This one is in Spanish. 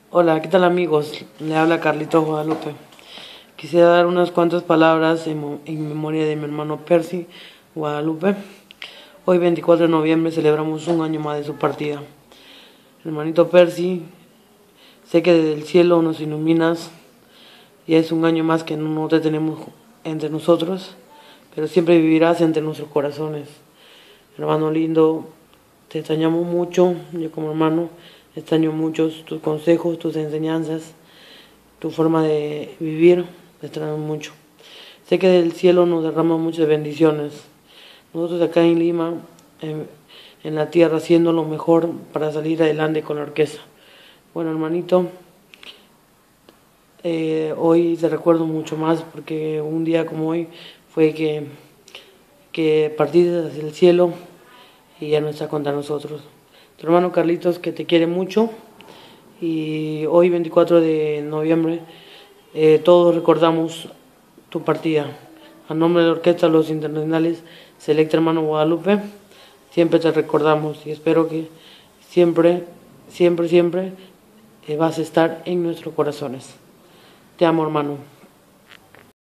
Hola, ¿qué tal amigos? Le habla Carlitos Guadalupe. Quisiera dar unas cuantas palabras en memoria de mi hermano Percy Guadalupe. Hoy 24 de noviembre celebramos un año más de su partida. Hermanito Percy, sé que desde el cielo nos iluminas y es un año más que no te tenemos entre nosotros, pero siempre vivirás entre nuestros corazones. Hermano lindo, te extrañamos mucho, yo como hermano extraño mucho tus consejos, tus enseñanzas, tu forma de vivir, te extraño mucho. Sé que del cielo nos derrama muchas bendiciones. Nosotros acá en Lima, en la tierra, haciendo lo mejor para salir adelante con la orquesta. Bueno, hermanito, hoy te recuerdo mucho más porque un día como hoy fue que partiste hacia el cielo y ya no está contra nosotros. Tu hermano Carlitos, que te quiere mucho, y hoy 24 de noviembre todos recordamos tu partida. A nombre de la Orquesta Los Internacionales Selecta Hermano Guadalupe, siempre te recordamos y espero que siempre, siempre, siempre vas a estar en nuestros corazones. Te amo, hermano.